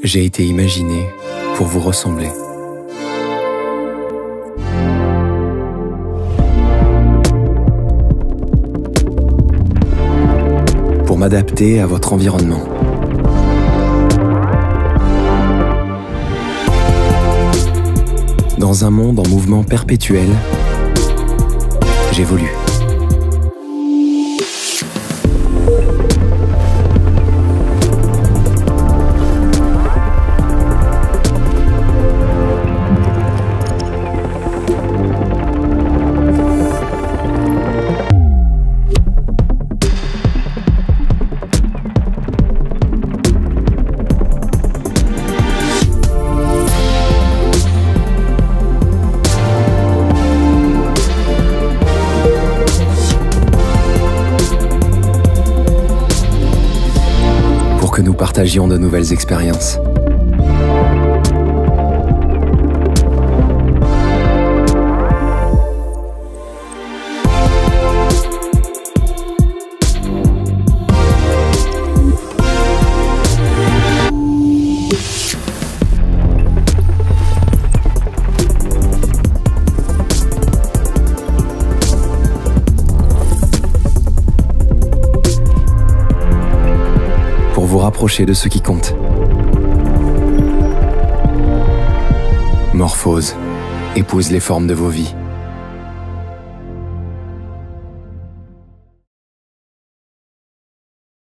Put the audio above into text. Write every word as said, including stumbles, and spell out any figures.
J'ai été imaginé pour vous ressembler. Pour m'adapter à votre environnement. Dans un monde en mouvement perpétuel, j'évolue. Que nous partagions de nouvelles expériences. Pour vous rapprocher de ce qui compte. Morphose épouse les formes de vos vies.